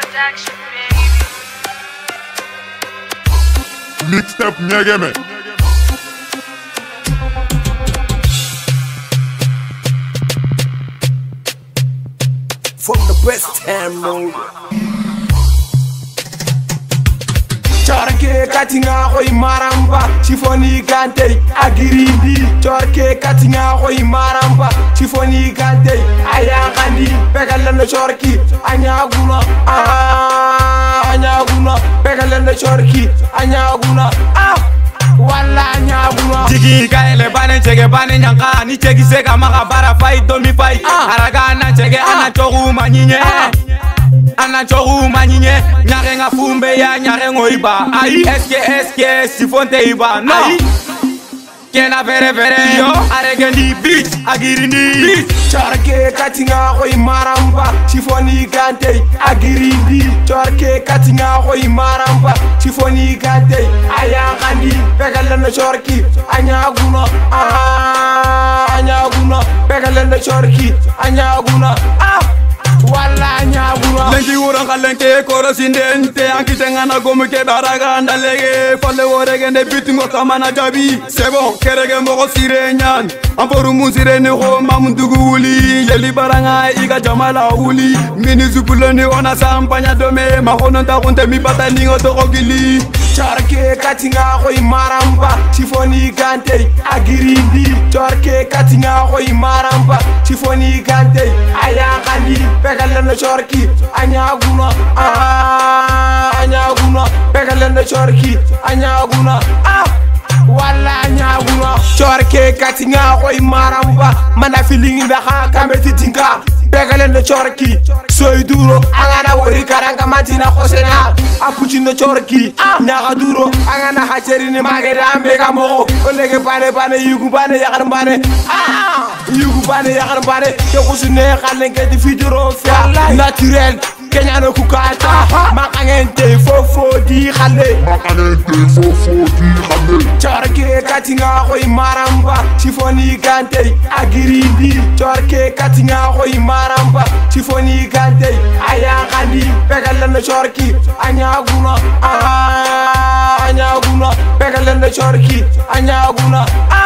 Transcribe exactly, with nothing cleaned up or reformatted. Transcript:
production, baby. Mixtape Nyageme. From the best time mode. Chorke katinga hoi maramba chifoni gante agirindi. Chorke katinga hoi maramba chifoni gante ayangandi. Pegalendo chorki anyaguna ah anyaguna. Pegalendo chorki anyaguna ah wala anyaguna. Jigi kaele bane chege bane nyanka ni chegi seka maka bara fight domi fight. Aragana chege ana chogu manyinye. Ana chogu manyinye nyare nga fumbe ya nyare ngoiba. Ayi eske eske sifonte iba no. Kena vere vere yo aregendi bitch agirindi bitch. Chorke katinga hoi maramba chifoni gante agirindi. Chorke katinga hoi maramba chifoni gante ayangandi. Pegalendo chorki anyaguna ah anyaguna. Pegalendo chorki anyaguna ah wala nyaguna. Lenki uranga lenke koro sindente ankitenga na gomu ke daraga ndalege fale woregende bitingo kamana jabi sebo kerege mogo sirenyan amporu musirene ho mamundugu uli yeli baranga iga jamala uli mini zupuloni ona sampanya dome mahono ta konte mi batani ngotogili. Chorke katinga hoi maramba chifoni gante agirindi. Chorke katinga hoi maramba chifoni gante ayangandi. Pegalendo chorki anyaguna ah anyaguna. Pegalendo chorki anyaguna ah wala anyaguna. Chorke katinga hoi maramba mana feeling da ha kameti tinga. Pegalendo chorki soy duro angana wori karanga matina khosena apuchino chorki nyaga duro angana hacherini magera ambega mo olege bane bane yugu bane yagar bane ah yugu bane yagar bane ke khusune khalenge di fiduro fa naturel kenyano kukata makangente fofo di khale Makangente fofo di khale. Chorke katinga hoi maramba chifoni gante agirindi. Chorke katinga hoi maramba chifoni gante ayangandi. Pegalendo chorki anyaguna ah anyaguna. Pegalendo chorki anyaguna ah